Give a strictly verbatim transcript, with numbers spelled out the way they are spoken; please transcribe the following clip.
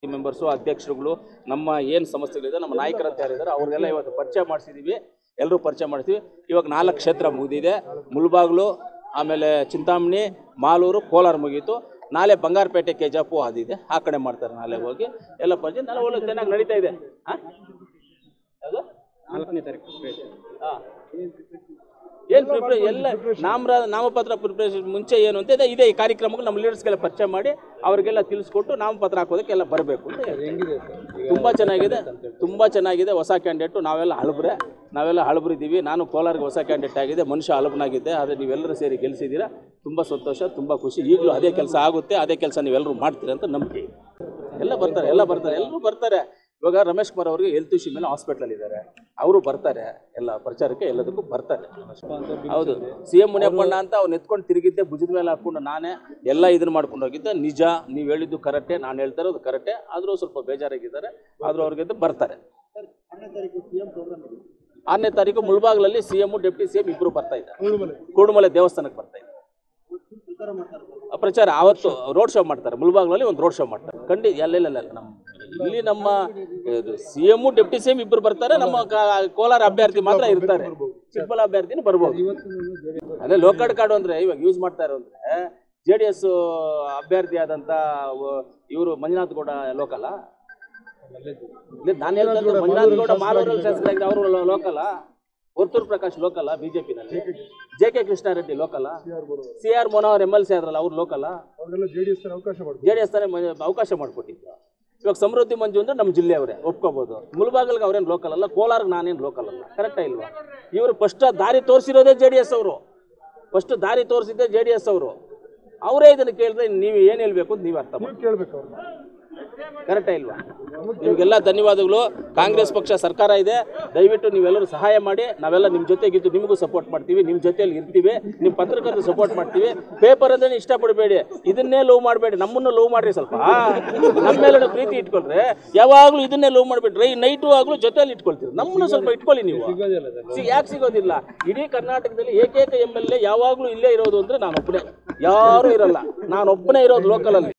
Members ಅಧ್ಯಕ್ಷರುಗಳು ನಮ್ಮ ಏನು ಸಮಸ್ಯೆಗಳಿದೆ ನಮ್ಮ ನಾಯಕರಂತ ಯಾರಿದ್ದಾರೆ ಅವ್ರಿಗೆಲ್ಲ ಇವತ್ತು ಪರಿಚಯ ಮಾಡಿಸಿದ್ದೀವಿ. ಎಲ್ಲರೂ ಪರಿಚಯ ಮಾಡ್ತೀವಿ. ಇವಾಗ ನಾಲ್ಕು ಕ್ಷೇತ್ರ ಮುಗಿದಿದೆ. ಮುಳಬಾಗಿಲು, ಆಮೇಲೆ ಚಿಂತಾಮಣಿ, ಮಾಲೂರು, ಕೋಲಾರ ಮುಗೀತು. ನಾಳೆ ಬಂಗಾರಪೇಟೆ, ಕೆಜಾಪು ಅದಿದೆ, ಆ ಕಡೆ ಮಾಡ್ತಾರೆ. ನಾಳೆ ಹೋಗಿ ಎಲ್ಲ ಪರಿಚಯ ನಾಳೆ ಒಳ್ಳೆ ಚೆನ್ನಾಗಿ ನಡೀತಾ ಇದೆ. ಹಾಂ ಯಾವುದು ನಾಲ್ಕನೇ ತಾರೀಕು ಹಾಂ ಏನು ಪ್ರಿಪ್ರೇಷನ್ ಎಲ್ಲ ನಾಮ ನಾಮಪತ್ರ ಪ್ರಿಪ್ರೇಷನ್ ಮುಂಚೆ ಏನು ಅಂತ ಇದೆ ಇದೇ ಈ ಕಾರ್ಯಕ್ರಮಕ್ಕೆ ನಮ್ಮ ಲೀಡರ್ಸ್ಗೆಲ್ಲ ಪರಿಚಯ ಮಾಡಿ ಅವರಿಗೆಲ್ಲ ತಿಳಿಸ್ಕೊಟ್ಟು ನಾಮಪತ್ರ ಹಾಕೋದಕ್ಕೆ ಎಲ್ಲ ಬರಬೇಕು ಅಂತ ಹೆಂಗಿದೆ ತುಂಬ ಚೆನ್ನಾಗಿದೆ, ತುಂಬ ಚೆನ್ನಾಗಿದೆ. ಹೊಸ ಕ್ಯಾಂಡಿಡೇಟು ನಾವೆಲ್ಲ ಹಳಬ್ರೆ ನಾವೆಲ್ಲ ಹಳಬ್ರಿದ್ದೀವಿ. ನಾನು ಕೋಲಾರ್ಗೆ ಹೊಸ ಕ್ಯಾಂಡಿಡೇಟ್ ಆಗಿದೆ, ಮನುಷ್ಯ ಹಳಬ್ನಾಗಿದ್ದೆ. ಆದರೆ ನೀವೆಲ್ಲರೂ ಸೇರಿ ಗೆಲ್ಲಿಸಿದ್ದೀರಾ, ತುಂಬ ಸಂತೋಷ, ತುಂಬ ಖುಷಿ. ಈಗಲೂ ಅದೇ ಕೆಲಸ ಆಗುತ್ತೆ, ಅದೇ ಕೆಲಸ ನೀವೆಲ್ಲರೂ ಮಾಡ್ತೀರಿ ಅಂತ ನಂಬಿಕೆ. ಎಲ್ಲ ಬರ್ತಾರೆ ಎಲ್ಲ ಬರ್ತಾರೆ ಎಲ್ಲರೂ ಬರ್ತಾರೆ. ಇವಾಗ ರಮೇಶ್ ಕುಮಾರ್ ಅವರಿಗೆ ಹೆಲ್ತ್ ಇಶ್ಯೂ ಮೇಲೆ ಹಾಸ್ಪಿಟ್ಲಲ್ಲಿ ಇದ್ದಾರೆ, ಅವರು ಬರ್ತಾರೆ. ಎಲ್ಲ ಪ್ರಚಾರಕ್ಕೆ ಎಲ್ಲದಕ್ಕೂ ಬರ್ತಾರೆ. ಹೌದು, ಸಿ ಎಂ ಮುನಿಯಪ್ಪಣ್ಣ ಅಂತ ಅವ್ನು ಎತ್ಕೊಂಡು ತಿರುಗಿದ್ದೆ, ಭುಜದ ಮೇಲೆ ಹಾಕ್ಕೊಂಡು ನಾನೇ ಎಲ್ಲ ಇದನ್ನು ಮಾಡ್ಕೊಂಡು ಹೋಗಿದ್ದೆ. ನಿಜ, ನೀವು ಹೇಳಿದ್ದು ಕರೆಕ್ಟೇ, ನಾನು ಹೇಳ್ತಾ ಇರೋದು ಕರೆಕ್ಟೇ. ಆದರೂ ಸ್ವಲ್ಪ ಬೇಜಾರಾಗಿದ್ದಾರೆ, ಆದರೂ ಅವ್ರಿಗೆ ಬರ್ತಾರೆ. ಆರನೇ ತಾರೀಕು ಮುಳಬಾಗಿಲಲ್ಲಿ C M deputy C M ಇಬ್ಬರು ಬರ್ತಾ ಇದ್ದಾರೆ. ಕೂಡುಮಲೆ ದೇವಸ್ಥಾನಕ್ಕೆ ಬರ್ತಾ ಇದ್ದಾರೆ ಪ್ರಚಾರ. ಅವತ್ತು ರೋಡ್ ಶೋ ಮಾಡ್ತಾರೆ, ಮುಳಬಾಗಿಲಲ್ಲಿ ಒಂದು ರೋಡ್ ಶೋ ಮಾಡ್ತಾರೆ. ಖಂಡಿತ ಎಲ್ಲೆಲ್ಲ ನಮ್ಮ ಇಲ್ಲಿ ನಮ್ಮ C M deputy C M ಇಬ್ಬರು ಬರ್ತಾರೆ. ನಮ್ಮ ಕೋಲಾರ ಅಭ್ಯರ್ಥಿ ಮಾತ್ರ ಇರ್ತಾರೆ, ಚಿಕ್ಕಬಳ್ಳಾಪುರ ಅಭ್ಯರ್ಥಿನೂ ಬರ್ಬೋದು. ಅದೇ ಲೋಕಾರ್ಡ್ ಕಾರ್ಡು ಅಂದರೆ ಇವಾಗ ಯೂಸ್ ಮಾಡ್ತಾ ಇರೋ ಅಂದರೆ ಜೆ ಡಿ ಎಸ್ ಅಭ್ಯರ್ಥಿ ಆದಂಥ ಇವರು ಮಂಜುನಾಥ್ ಗೌಡ ಲೋಕಲ. ನಾನು ಹೇಳ್ತಾ ಮಂಜುನಾಥ್ ಗೌಡ ಮಾಲೂರಲ್ಲಿ ಶಾಸಕರಾಗಿ ಅವರು ಲೋಕಲ. ವರ್ತೂರು ಪ್ರಕಾಶ್ ಲೋಕಲ ಬಿಜೆಪಿನಲ್ಲಿ. J K Krishnareddy local. C R ಮೋನವರ್ ಎಮ್ ಎಲ್ ಸಿ ಆದ್ರಲ್ಲ ಅವ್ರು ಲೋಕಲ. ಜೆ ಡಿ ಎಸ್ ತಾನೇ ಅವಕಾಶ ಮಾಡಿಕೊಟ್ಟಿದ್ದು. ಇವಾಗ ಸಮೃದ್ಧಿ ಮಂಜು ಅಂದ್ರೆ ನಮ್ಮ ಜಿಲ್ಲೆಯವರೇ ಒಪ್ಕೋಬಹುದು. ಮುಳಬಾಗಿಲ್ಗೆ ಅವ್ರೇನು ಲೋಕಲ್ ಅಲ್ಲ, ಕೋಲಾರ್ಗೆ ನಾನೇನು ಲೋಕಲ್ ಅಲ್ಲ. ಕರೆಕ್ಟಾ ಇಲ್ವಾ? ಇವರು ಫಸ್ಟ್ ದಾರಿ ತೋರಿಸಿರೋದೇ ಜೆ ಡಿ ಎಸ್ ಅವರು. ಫಸ್ಟ್ ದಾರಿ ತೋರಿಸಿದ್ದೆ ಜೆ ಡಿ ಎಸ್ ಅವರು. ಅವರೇ ಇದನ್ನು ಕೇಳಿದ್ರೆ ನೀವು ಏನು ಹೇಳ್ಬೇಕು ಅಂತ ನೀವು ಅರ್ಥ ಕೇಳಬೇಕು. ಕರೆಕ್ಟಾ ಇಲ್ವಾ? ನಿಮಗೆಲ್ಲ ಧನ್ಯವಾದಗಳು. ಕಾಂಗ್ರೆಸ್ ಪಕ್ಷ ಸರ್ಕಾರ ಇದೆ, ದಯವಿಟ್ಟು ನೀವೆಲ್ಲರೂ ಸಹಾಯ ಮಾಡಿ. ನಾವೆಲ್ಲ ನಿಮ್ಮ ಜೊತೆಗಿದ್ದು ನಿಮಗೂ ಸಪೋರ್ಟ್ ಮಾಡ್ತೀವಿ, ನಿಮ್ಮ ಜೊತೆಯಲ್ಲಿ ಇರ್ತೀವಿ, ನಿಮ್ಮ ಪತ್ರಕರ್ತರು ಸಪೋರ್ಟ್ ಮಾಡ್ತೀವಿ. ಪೇಪರ್ ಅಂದ್ರೆ ಇಷ್ಟಪಡಬೇಡಿ, ಇದನ್ನೇ ಲವ್ ಮಾಡಬೇಡಿ, ನಮ್ಮನ್ನು ಲವ್ ಮಾಡ್ರಿ. ಸ್ವಲ್ಪ ನಮ್ಮ ಮೇಲೆ ಪ್ರೀತಿ ಇಟ್ಕೊಳ್ರೆ ಯಾವಾಗಲೂ ಇದನ್ನೇ ಲವ್ ಮಾಡಬೇಡ್ರಿ. ನೈಟು ಆಗಲೂ ಜೊತೆಯಲ್ಲಿ ಇಟ್ಕೊಳ್ತೀವಿ, ನಮ್ಮನ್ನು ಸ್ವಲ್ಪ ಇಟ್ಕೊಳ್ಳಿ ನೀವು. ಯಾಕೆ ಸಿಗೋದಿಲ್ಲ? ಇಡೀ ಕರ್ನಾಟಕದಲ್ಲಿ ಏಕೈಕ ಎಮ್ ಎಲ್ ಎ ಯಾವಾಗಲೂ ಇಲ್ಲೇ ಇರೋದು ಅಂದ್ರೆ ನಾನೊಬ್ಬನೇ, ಯಾರೂ ಇರಲ್ಲ. ನಾನೊಬ್ಬನೇ ಇರೋದು ಲೋಕಲಲ್ಲಿ.